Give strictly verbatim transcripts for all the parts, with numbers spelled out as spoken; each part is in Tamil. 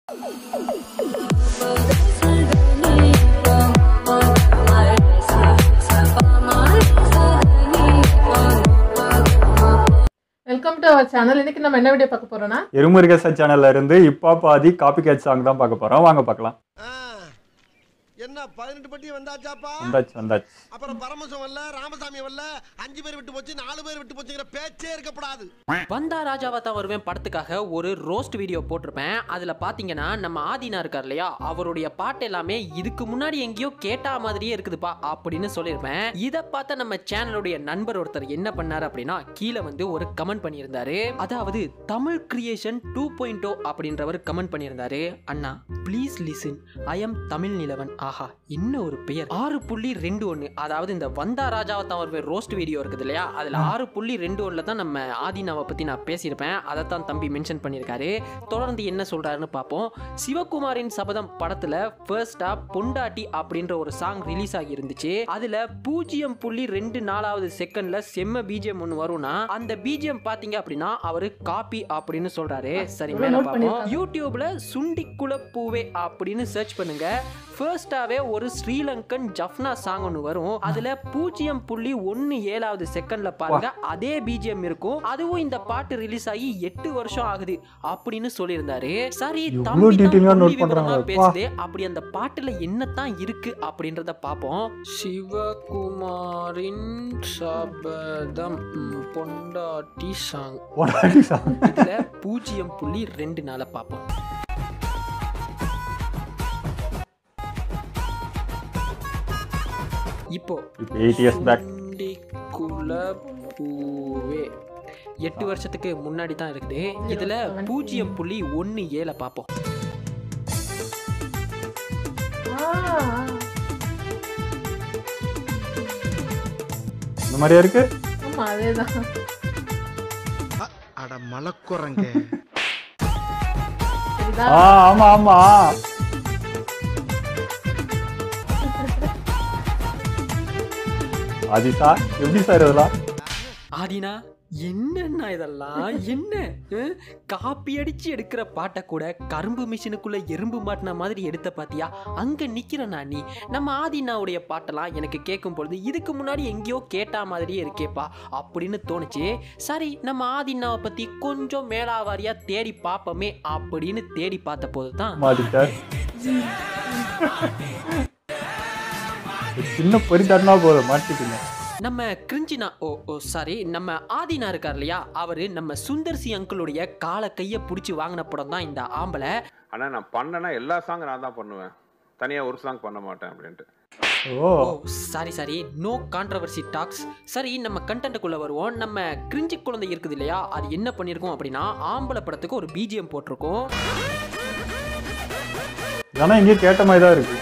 Welcome to our channel. இன்னைக்கு நம்ம என்ன வீடியோ பார்க்க போறோம்னா முருகேஷா சேனல்ல இருந்து இப்ப ஆதி காப்பி கேட் சாங் தான் பார்க்க போறோம். வாங்க பார்க்கலாம். என்ன பதினெட்டு பட்டி வந்தாச்சாப்பா? வந்தாச்சு வந்தாச்சு. அப்புறம் பரமசம் வல்ல ராமசாமி வல்ல அஞ்சு பேர் விட்டு போச்சு நாலு பேர் விட்டு போச்சுங்கிற பேச்சே இருக்கப்படாது. வந்தா ராஜாவா தான் வருவேன் படத்துக்காக ஒரு ரோஸ்ட் வீடியோ போட்டிருப்பேன். அதுல பாத்தீங்கன்னா நம்ம ஆதினா இருக்கார் இல்லையா, அவருடைய பாட்டு எல்லாமே இதுக்கு முன்னாடி எங்கேயோ கேட்டா மாதிரியே இருக்குதுப்பா அப்படின்னு சொல்லியிருப்பேன். இதை பார்த்த நம்ம சேனலுடைய நண்பர் ஒருத்தர் என்ன பண்ணாரு அப்படின்னா கீழே வந்து ஒரு கமெண்ட் பண்ணியிருந்தாரு. அதாவது Tamil creation two point O அப்படின்றவர் கமெண்ட் பண்ணியிருந்தாரு. அண்ணா please listen, I am Tamil Nilavan. ஆஹா, என்ன ஒரு பெயர். ஆறு புள்ளி ரெண்டு ஒன்று, அதாவது இந்த வந்தா ராஜாவை தான் ஒரு ரோஸ்ட் வீடியோ இருக்குது இல்லையா, அதுல ஆறு புள்ளி ரெண்டு ஒன்றுல தான் நம்ம ஆதினாவை பத்தி நான் பேசியிருப்பேன். அதைத்தான் தம்பி மென்ஷன் பண்ணியிருக்காரு. தொடர்ந்து என்ன சொல்றாருன்னு பார்ப்போம். சிவகுமாரின் சபதம் படத்துல ஃபர்ஸ்டா பொண்டாட்டி அப்படின்ற ஒரு சாங் ரிலீஸ் ஆகி இருந்துச்சு. அதுல பூஜ்ஜியம் புள்ளி ரெண்டு நாலாவது செகண்ட்ல செம்ம பிஜிஎம் ஒன்று வரும்னா அந்த பிஜிஎம் பாத்தீங்க அப்படின்னா அவரு காப்பி அப்படின்னு சொல்றாரு. சரி, மேல பார்ப்போம். யூடியூப்ல சுண்டிக்குள பூவே அப்படின்னு சர்ச் பண்ணுங்க. ஃபர்ஸ்டாவே ஒரு ஸ்ரீலங்கன் ஜஃப்னா சாங் ஒன்று வரும். அதுல பூஜ்ஜியம் புள்ளி ஒன்னு ஏழாவது செகண்ட்ல பாருங்க அதே பிஜிஎம் இருக்கும். அதுவும் இந்த பாட்டு ரிலீஸ் ஆகி எட்டு வருஷம் ஆகுது அப்படின்னு சொல்லியிருந்தாரு. சரி, தம்பி பேசுதே, அப்படி அந்த பாட்டுல என்னத்தான் இருக்கு அப்படின்றத பார்ப்போம். சிவகுமாரின் சபதம் பொண்டாட்டி சாங், இதுல பூஜ்ஜியம் புள்ளி ரெண்டு நாள பார்ப்போம். இப்போ எட்டு வருஷத்துக்கு முன்னாடி தான் இருக்குது. இதுல பூஜ்ஜியம் புள்ளி ஒன்னு ஏழ பார்ப்போம். இந்த மாதிரியா இருக்கு. ஆமா, அதேதான். அட மலக்குறங்க. ஆமா ஆமா. ஆதி சார் எப்படி சார் இதெல்லாம்? ஆதினா என்னன்னா இதெல்லாம் என்ன காப்பி அடிச்சு எடுக்கிற பாட்டை கூட கரும்பு மிஷினுக்குள்ள எறும்பு மாட்டின மாதிரி எடுத்த பாத்தியா? அங்க நிக்கிறனா நீ? நம்ம ஆதினாவுடைய பாட்டெல்லாம் எனக்கு கேட்கும் பொழுது இதுக்கு முன்னாடி எங்கேயோ கேட்டா மாதிரியே இருக்கேப்பா அப்படின்னு தோணுச்சு. சரி, நம்ம ஆதினாவை பத்தி கொஞ்சம் மேலாவாரியா தேடி பார்ப்போமே அப்படின்னு தேடி பார்த்த போதுதான் சின்ன பரிதாடனா போத மாட்டிட்டீங்க. நம்ம கிரிஞ்சினா ஓ ஓ சாரி நம்ம ஆதினா இருக்கார் இல்லையா, அவரு நம்ம சுந்தர்சி அங்கிளுடைய காலை கையை பிடிச்சி வாங்கின படம் தான் இந்த ஆம்பளை. ஆனா நான் பண்ணனா எல்லா சாங் நான் தான் பண்ணுவேன், தனியா ஒரு சாங் பண்ண மாட்டேன் அப்படின்ட்டு. Oh sorry sorry, no controversy talks. சரி, நம்ம கண்டென்ட்டுக்குள்ள வருவோம். நம்ம கிரிஞ்சி குழந்தை இருக்குது இல்லையா, அது என்ன பண்ணியிருக்கோம் அப்படின்னா ஆம்பளை படத்துக்கு ஒரு பிஜிஎம் போட்டிருக்கோம். ஆனா இங்க கேட்ட மாதிரி தான் இருக்கு.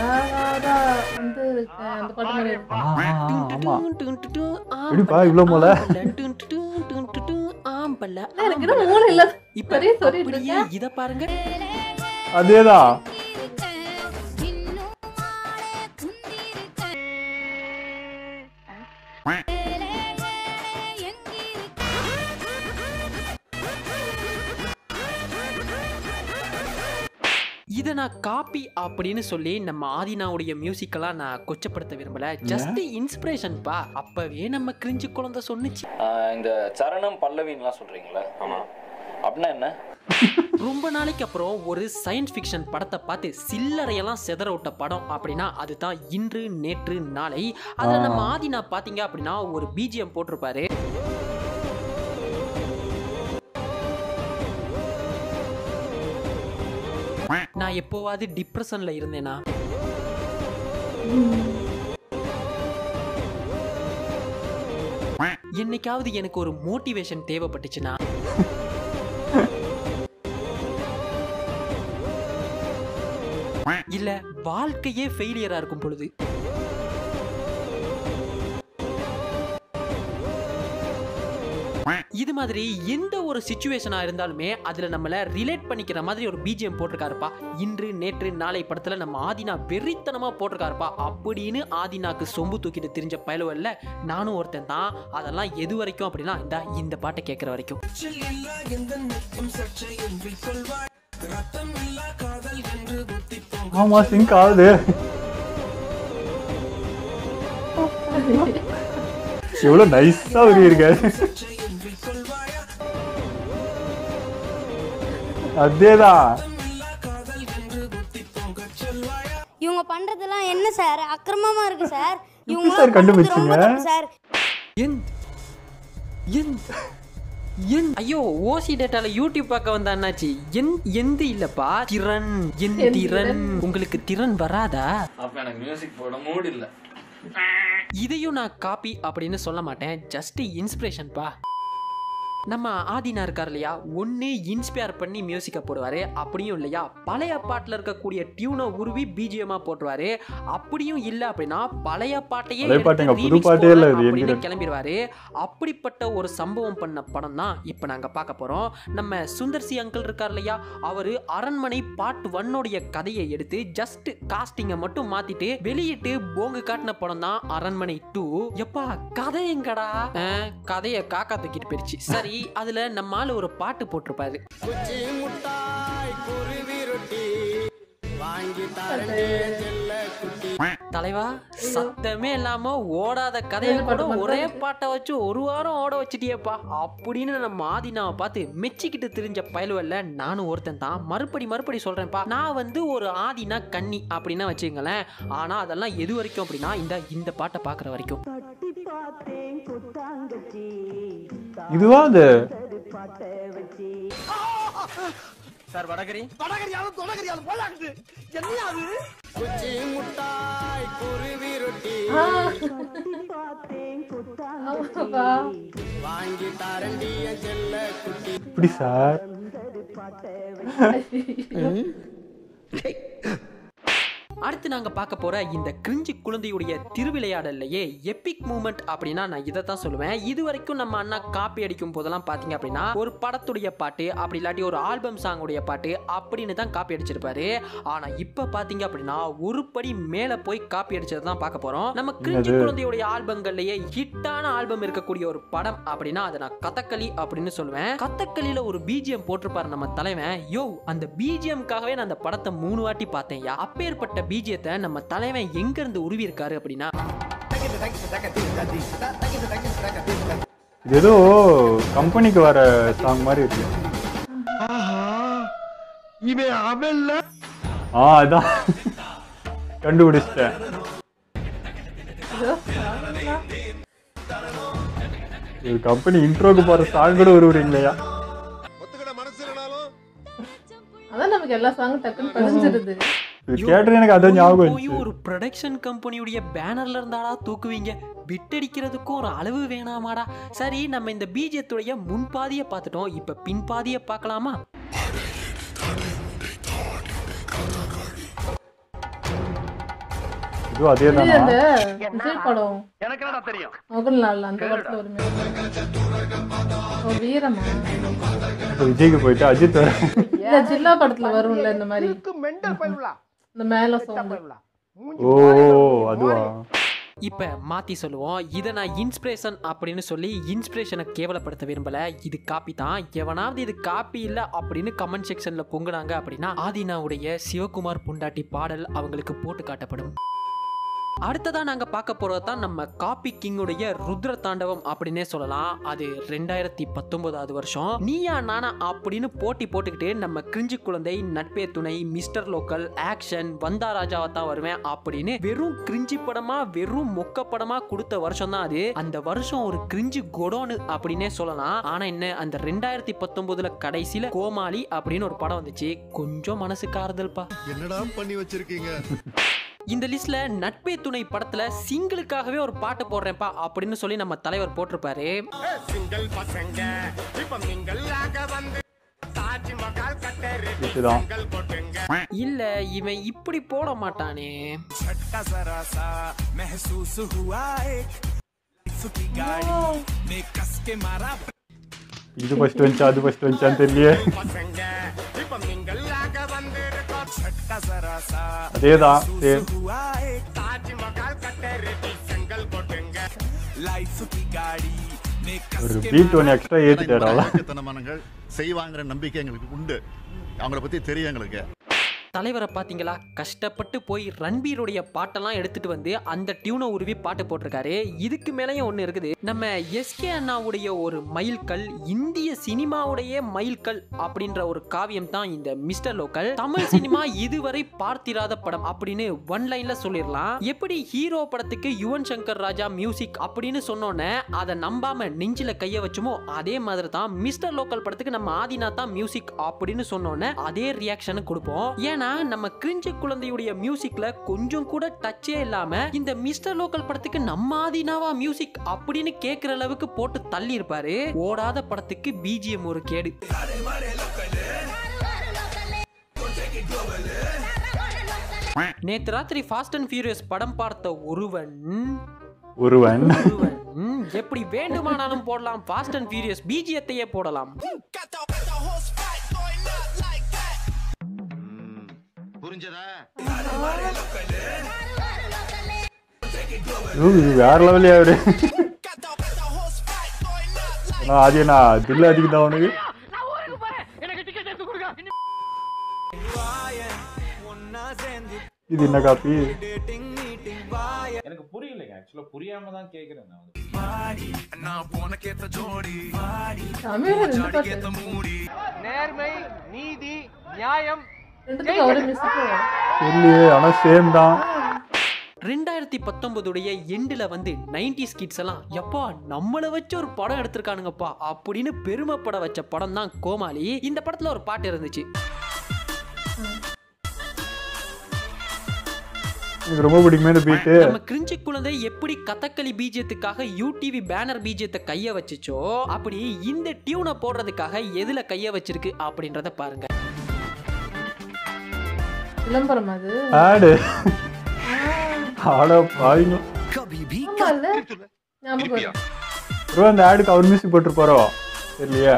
இத பாருங்க, அதேதான். இதை நான் காப்பி அப்படின்னு சொல்லி நம்ம ஆதினாவுடைய மியூசிக்கெல்லாம் நான் கொச்சப்படுத்த விரும்பல, ஜஸ்ட் இன்ஸ்பிரேஷன் பா. அப்பவே நம்ம கிரிஞ்சி குழந்தை சொன்னிச்சு. இந்த சரணம் பல்லவின்லாம் சொல்றீங்களா? ஆமா, அப்படின்னா என்ன? ரொம்ப நாளைக்கு அப்புறம் ஒரு சயின்ஸ் ஃபிக்ஷன் படத்தை பார்த்து சில்லறையெல்லாம் செதற விட்ட படம் அப்படின்னா அதுதான் இன்று நேற்று நாளை. அதுல நம்ம ஆதினா பாத்தீங்க அப்படின்னா ஒரு பிஜிஎம் போட்டிருப்பாரு. நான் எப்போவாது டிப்ரெஷன்ல இருந்தேனா? என்னைக்காவது எனக்கு ஒரு மோட்டிவேஷன் தேவைப்பட்டுச்சுன்னா? இல்ல வாழ்க்கையே ஃபெயிலியரா இருக்கும் பொழுது? இது மாதிரி எந்த ஒரு சிச்சுவேஷனா இருந்தாலுமே அதுல நம்மள ரிலேட் பண்ணிக்கிற மாதிரி ஒரு பிஜிஎம் போட்டிருக்காருப்பா. இன்று நேற்று நாளை படத்துல நம்ம ஆதினா வெறித்தனமா போட்டிருக்காருப்பா அப்படின்னு ஆதினாக்கு சொம்பு தூக்கிட்டு தெரிஞ்ச பயலுவல்ல நானும் ஒருத்தன் தான். அதெல்லாம் எது வரைக்கும் அப்படின்னா இந்த இந்த பாட்டை கேட்கிற வரைக்கும். ஆமா சிங்க் ஆகுது. எவ்வளவு நைஸா உருவிருக்காரு. அதேதான். இவங்க பண்றதெல்லாம் என்ன சார் அக்கிரமமா இருக்கு சார். இவங்க சார் கண்டுபிடிச்சீங்க சார். என் என் என் ஐயோ ஓசி டேட்டால யூடியூப் பார்க்க வந்தா என்னாச்சு? என் எந்த இல்லப்பா திறன் என் திறன். உங்களுக்கு திறன் வராதா? அப்ப எனக்கு மியூசிக் போட மூட் இல்ல. இதையும் நான் காப்பி அப்படின்னு சொல்ல மாட்டேன், ஜஸ்ட் இன்ஸ்பிரேஷன் பா. நம்ம ஆதினா இருக்கார் இல்லையா, ஒன்று இன்ஸ்பயர் பண்ணி மியூசிக்கை போடுவார், அப்படியும் இல்லையா பழைய பாட்டில் இருக்கக்கூடிய டியூனை உருவி பிஜிஎம்மாக போட்டுருவார், அப்படியும் இல்லை அப்படின்னா பழைய பாட்டையே அப்படின்னு கிளம்பிடுவார். அப்படிப்பட்ட ஒரு சம்பவம் பண்ண படம் தான் இப்போ நாங்கள் பார்க்க போகிறோம். நம்ம சுந்தர்சி அங்கிள் இருக்கார் இல்லையா, அவர் அரண்மனை பார்ட் ஒன்னோடைய கதையை எடுத்து ஜஸ்ட் காஸ்டிங்கை மட்டும் மாற்றிட்டு வெளியிட்டு போங்கு காட்டின படம் தான் அரண்மனை டூ. எப்பா கதை எங்கடா? கதையை காக்கா தூக்கிட்டு போயிடுச்சு. சரி அதுல நம்மால ஒரு பாட்டு போட்டிருப்பாரு. தலைவா சத்தமே இல்லாம ஓடாத கதையை கூட ஒரே பாட்டை வச்சு ஒரு வாரம் ஓட வச்சுட்டியப்பா அப்படின்னு நம்ம ஆதினாவை பார்த்து மெச்சிக்கிட்டு திரிஞ்ச பயலுவல்ல நானும் ஒருத்தன் தான். மறுபடி மறுபடி சொல்றேன்ப்பா, நான் வந்து ஒரு ஆதினா கன்னி அப்படின்னா வச்சுங்களேன். ஆனா அதெல்லாம் எது வரைக்கும் அப்படின்னா இந்த இந்த பாட்டை பாக்குற வரைக்கும். இதுவா அது சார் வடகரி வடகரியாலும் தொடகரியாலும் போலாக்குது. என்னையா அது? குச்சி முட்டாய் குருவி ரொட்டி வாங்கி தாரண்டிய செல்ல குட்டி. இப்படி சார் அடுத்து நாங்க பார்க்க போற இந்த கிரிஞ்சி குழந்தையுடைய திருவிளையாடல்லையே எபிக் மூமெண்ட் அப்படின்னா நான் இதை தான் சொல்லுவேன். இது வரைக்கும் நம்ம அண்ணா காப்பி அடிக்கும் போதெல்லாம் பாத்தீங்க அப்படின்னா ஒரு படத்துடைய பாட்டு அப்படி இல்லாட்டி ஒரு ஆல்பம் சாங்குடைய பாட்டு அப்படின்னு தான் காப்பி அடிச்சிருப்பாரு. ஆனா இப்ப பாத்தீங்க அப்படின்னா ஒரு படி மேல போய் காப்பி அடிச்சது தான் பார்க்க போறோம். நம்ம கிரிஞ்சி குழந்தையுடைய ஆல்பங்கள்லயே ஹிட்டான ஆல்பம் இருக்கக்கூடிய ஒரு படம் அப்படின்னா அதை நான் கதகளி அப்படின்னு சொல்லுவேன். கதகளியில ஒரு பிஜிஎம் போட்டிருப்பாரு நம்ம தலைவன். யோ அந்த பிஜிஎம்காகவே நான் அந்த படத்தை மூணு வாட்டி பார்த்தேன். அப்பேற்பட்ட பிஜிஎத்தை நம்ம தலைவன் எங்க இருந்து உருவி இருக்காரு அப்படின்னா ஏதோ கம்பெனிக்கு வர சாங் மாதிரி இருக்கு. இவன் அவன்ல ஆ அதான் கண்டுபிடிச்சிட்டேன். கம்பெனி இன்ட்ரோக்கு போற சாங் கூட உருவுறீங்களா? அதான் நமக்கு எல்லா சாங்கும் டக்குன்னு பதிஞ்சிருது. ஒரு ப்ரொடக்ஷன் கம்பெனியுடைய பேனர்ல இருந்தாடா தூக்குவீங்க, விட்டடிக்கிறதுக்கும் ஒரு அளவு வேணாமாடா. சரி நம்ம இந்த பிஜிஎத்துடைய முன்பாதியை பார்த்துட்டோம், இப்ப பின்பாதியை பார்க்கலாமா? விஜய்க்கு போயிட்டு அஜித் ஜில்லா படத்துல வரும்ல இந்த மாதிரி இந்த மேல சவுண்ட். ஓ அதுவா? இப்ப மாத்தி சொல்லுவோம், இதை நான் இன்ஸ்பிரேஷன் அப்படின்னு சொல்லி இன்ஸ்பிரேஷனை கேவலப்படுத்த விரும்பல. இது காப்பி தான். எவனாவது இது காப்பி இல்ல அப்படின்னு கமெண்ட் செக்ஷன்ல பொங்குனாங்க அப்படின்னா ஆதினாவுடைய சிவகுமார் பொண்டாட்டி பாடல் அவங்களுக்கு போட்டு காட்டப்படும். அடுத்ததா நாங்க பார்க்க போறது தான் நம்ம காப்பி கிங்குடைய ருத்ர தாண்டவம் அப்படின்னே சொல்லலாம். அது ரெண்டாயிரத்தி பத்தொன்பதாவது வருஷம். நீயா நானா அப்படின்னு போட்டி போட்டுக்கிட்டு நம்ம கிரிஞ்சி குழந்தை, நட்பே துணை, மிஸ்டர் லோக்கல், ஆக்ஷன், வந்தா ராஜாவா தான் வருவேன் அப்படின்னு வெறும் கிரிஞ்சி படமா வெறும் மொக்க படமா கொடுத்த வருஷம் தான் அது. அந்த வருஷம் ஒரு கிரிஞ்சி கொடோனு அப்படின்னே சொல்லலாம். ஆனா என்ன, அந்த ரெண்டாயிரத்தி பத்தொன்பதுல கடைசியில கோமாளி அப்படின்னு ஒரு படம் வந்துச்சு. கொஞ்சம் மனசுக்கு ஆறுதல்பா. என்னடா பண்ணி வச்சிருக்கீங்க? இந்த லிஸ்ட்ல நட்பே துணை படத்துல சிங்கிளுக்காகவே ஒரு பாட்டு போடுறேன்ப்பா அப்படின்னு சொல்லி நம்ம தலைவர் போட்டிருப்பாரு. இல்ல இவன் இப்படி போட மாட்டானே. இது ஃபர்ஸ்ட் வந்துச்சா அது ஃபர்ஸ்ட் வந்துச்சான்னு தெரியல. அதேதான் ஒரு பீட் ஒன்று எக்ஸ்ட்ரா ஏற்றிட்டாரா செய்வாங்கிற நம்பிக்கை எங்களுக்கு உண்டு. அவங்கள பற்றி தெரியும் எங்களுக்கு. தலைவரை பார்த்தீங்களா, கஷ்டப்பட்டு போய் ரன்பீருடைய பாட்டெல்லாம் எடுத்துட்டு வந்து அந்த டியூனை உருவி பாட்டு போட்டிருக்காரு. இதுக்கு மேலேயும் ஒன்று இருக்குது. நம்ம எஸ்கே அண்ணாவுடைய ஒரு மைல்கல், இந்திய சினிமாவுடைய மைல்கல் அப்படின்ற ஒரு காவியம் தான் இந்த மிஸ்டர் லோக்கல். தமிழ் சினிமா இதுவரை பார்த்திராத படம் அப்படின்னு ஒன் லைன்ல சொல்லிடலாம். எப்படி ஹீரோ படத்துக்கு யுவன் சங்கர் ராஜா மியூசிக் அப்படின்னு சொன்னோன்னே அதை நம்பாம நெஞ்சில கைய வச்சுமோ, அதே மாதிரி தான் மிஸ்டர் லோக்கல் படத்துக்கு நம்ம ஆதினா தான் மியூசிக் அப்படின்னு சொன்னோன்னே அதே ரியாக்ஷன் கொடுப்போம். ஏன்னா நம்ம கிரிஞ்சு குழந்தையுடைய மியூசிக்ல கொஞ்சம் கூட டச்சே இல்லாம இந்த மிஸ்டர் லோக்கல் படத்துக்கு நம்ம ஆதினாவா மியூசிக் அப்படின்னு கேட்கிற அளவுக்கு போட்டு தள்ளி இருப்பாரு. ஓடாத படத்துக்கு பிஜிஎம் ஒரு கேடு. நேத்து ராத்திரி ஃபாஸ்ட் அண்ட் ஃபியூரியஸ் படம் பார்த்த ஒருவன் ஒருவன் எப்படி வேண்டுமானாலும் போடலாம், ஃபாஸ்ட் அண்ட் ஃபியூரியஸ் பிஜிஎத்தையே போடலாம். வேற லெவலியா அவரு. ஆதினா துல்ல அதிகம் தான் அவனுக்கு. இது என்ன காப்பி? எனக்கு புரியலைங்க, ஆக்சுவலா புரியாம தான் கேக்குறேன் நான். நேர்மை, நீதி, நியாயம் ஆனா சேம் தான். ரெண்டாயிரத்தி பத்தொன்பதுடைய எண்டில் வந்து நைன்டிஸ் கிட்ஸ் எல்லாம் எப்பா நம்மளை வச்சு ஒரு படம் எடுத்திருக்கானுங்கப்பா அப்படின்னு பெருமைப்பட வச்ச படம் தான் கோமாளி. இந்த படத்துல ஒரு பாட்டு இருந்துச்சு, ரொம்ப பிடிக்குமே இந்த பீட். நம்ம கிரிஞ்சி குழந்தை எப்படி கதகளி பீஜத்துக்காக யூடிவி பேனர் பீஜத்தை கைய வச்சுச்சோ, அப்படி இந்த டியூனை போடுறதுக்காக எதுல கைய வச்சிருக்கு அப்படின்றத பாருங்க. விளம்பரம் அது. ஆடு. ஆட பாவிங்க. ப்ரோ அந்த ஆடுக்கு அவர் மியூசிக் போட்டுருப்பாரோ தெரியலையா?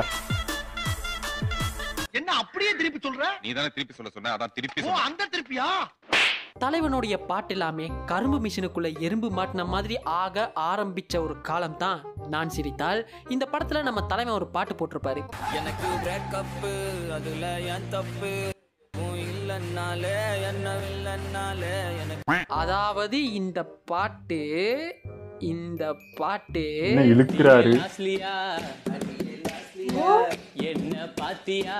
என்ன அப்படியே திருப்பி சொல்ற? நீ தானே திருப்பி சொல்ல சொன்ன, அதான் திருப்பி சொல்ல. ஓ அந்த திருப்பியா? தலைவனுடைய பாட்டு எல்லாமே கரும்பு மிஷினுக்குள்ள எறும்பு மாட்டின மாதிரி ஆக ஆரம்பிச்ச ஒரு காலம் தான் நான் சிரித்தால். இந்த படத்துல நம்ம தலைவன் ஒரு பாட்டு போட்டிருப்பாரு, எனக்கு பிரேக்கப் அதுல ஏன் தப்பு இல்லன்னாலே என்ன இல்லன்னாலே எனக்கு. அதாவது இந்த பாட்டு இந்த பாட்டு இழுக்கிறாரு. என்ன பாத்தியா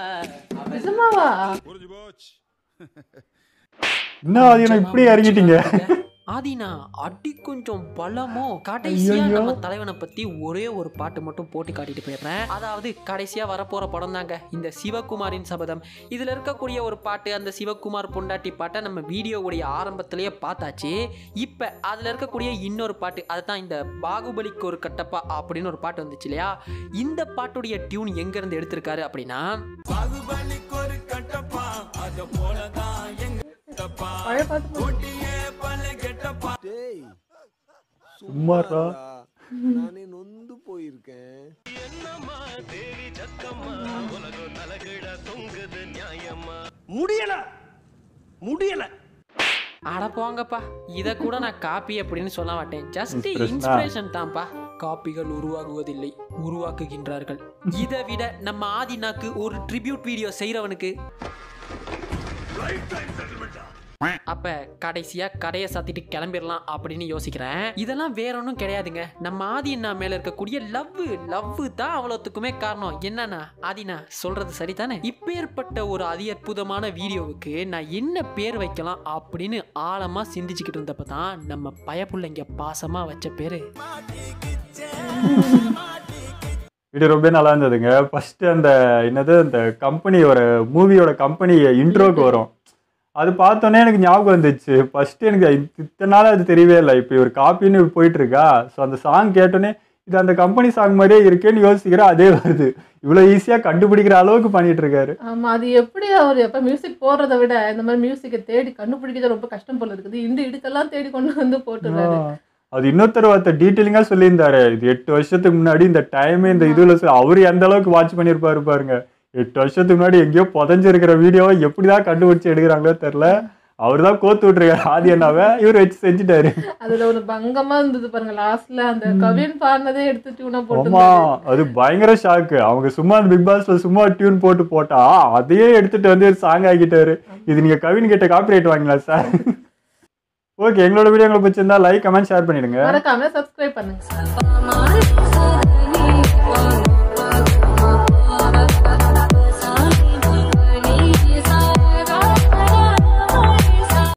என்ன ஆதினா இப்படி இறங்கிட்டீங்க? ஆதினா அடி கொஞ்சம் பலமோ. கடைசியா நம்ம தலைவனை பத்தி ஒரே ஒரு பாட்டு மட்டும் போட்டு காட்டிட்டு போயிடுறேன். அதாவது கடைசியா வரப்போற படம் தாங்க இந்த சிவகுமாரின் சபதம். இதுல இருக்கக்கூடிய ஒரு பாட்டு, அந்த சிவகுமார் பொண்டாட்டி பாட்டை நம்ம வீடியோவுடைய ஆரம்பத்திலேயே பார்த்தாச்சு. இப்ப அதுல இருக்கக்கூடிய இன்னொரு பாட்டு, அதுதான் இந்த பாகுபலிக்கு ஒரு கட்டப்பா அப்படின்னு ஒரு பாட்டு வந்துச்சு இல்லையா? இந்த பாட்டுடைய டியூன் எங்க இருந்து எடுத்திருக்காரு அப்படின்னா, பாகுபலிக்கு ஒரு கட்டப்பா அது போலதான் சும்மாடா நானே நொந்து போயிருக்கேன். முடியல முடியல. அட போங்கப்பா, இத கூட நான் காப்பி அப்படின்னு சொல்ல மாட்டேன். ஜஸ்ட் இன்ஸ்பிரேஷன் தான்ப்பா. காப்பிகள் உருவாகுவதில்லை, உருவாக்குகின்றார்கள். இதை விட நம்ம ஆதினாக்கு ஒரு ட்ரிபியூட் வீடியோ செய்யறவனுக்கு அப்ப கடைசியா கடையை சாத்திட்டு கிளம்பிடலாம் அப்படின்னு யோசிக்கிறேன். இதெல்லாம் வேற ஒன்றும் கிடையாதுங்க, நம்ம ஆதினா மேல இருக்கக்கூடிய லவ் லவ் தான் அவ்வளோத்துக்குமே காரணம். என்னன்னா ஆதினா சொல்றது சரிதானே? இப்பேற்பட்ட ஒரு அதி அற்புதமான வீடியோவுக்கு நான் என்ன பேர் வைக்கலாம் அப்படின்னு ஆழமா சிந்திச்சுக்கிட்டு இருந்தப்பதான் நம்ம பயப்புள்ளைங்க பாசமா வச்ச பேரு. வீடியோ ரொம்ப நல்லா இருந்ததுங்க. ஃபர்ஸ்ட் அந்த என்னது அந்த கம்பெனியோட மூவியோட கம்பெனி இன்ட்ரோக்கு வரும், அது பார்த்தோன்னே எனக்கு ஞாபகம் வந்துச்சு. ஃபர்ஸ்ட் எனக்கு இத்தனை நாள் அது தெரியவே இல்லை. இப்போ ஒரு காப்பின்னு போயிட்டு இருக்கா. ஸோ அந்த சாங் கேட்டோன்னே இது அந்த கம்பெனி சாங் மாதிரியே இருக்கேன்னு யோசிக்கிறேன். அதே வருது. இவ்வளோ ஈஸியாக கண்டுபிடிக்கிற அளவுக்கு பண்ணிட்டு இருக்காரு. ஆமாம், அது எப்படி அவர் எப்போ மியூசிக் போடுறத விட இந்த மாதிரி மியூசிக்கை தேடி கண்டுபிடிக்கிறது ரொம்ப கஷ்டம் போல இருக்குது. இந்த இதுக்கெல்லாம் தேடி கொண்டு வந்து போட்டுருக்காரு. அது இன்னொருத்தர் ஒருத்தர் டீட்டெயிலிங்காக சொல்லியிருந்தாரு. இது எட்டு வருஷத்துக்கு முன்னாடி இந்த டைமே இந்த இதில் அவர் எந்த அளவுக்கு வாட்ச் பண்ணியிருப்பாரு பாருங்க. எட்டு வருஷத்துக்கு முன்னாடி எங்கேயோ புதஞ்சிருக்கிற வீடியோவை எப்படிதான் கண்டுபிடிச்சு எடுக்கிறாங்களோ தெரில. அவர் தான் கோத்து விட்டுருக்காரு ஆதி அண்ணாவை, இவர் வச்சு செஞ்சுட்டாரு. அதுல ஒரு பங்கமா இருந்தது பாருங்க லாஸ்ட்ல அந்த கவின் பாடினதே எடுத்து டியூனா போட்டு. ஆமா அது பயங்கர ஷாக்கு. அவங்க சும்மா அந்த பிக் பாஸ்ல சும்மா டியூன் போட்டு போட்டா அதையே எடுத்துட்டு வந்து சாங் ஆகிட்டாரு. இது நீங்க கவின் கிட்ட காப்பிரைட் வாங்கலாம் சார். ஓகே, எங்களோட வீடியோ உங்களுக்கு பிடிச்சிருந்தா லைக் கமெண்ட் ஷேர் பண்ணிடுங்க. மறக்காம சப்ஸ்கிரைப் பண்ணுங்க.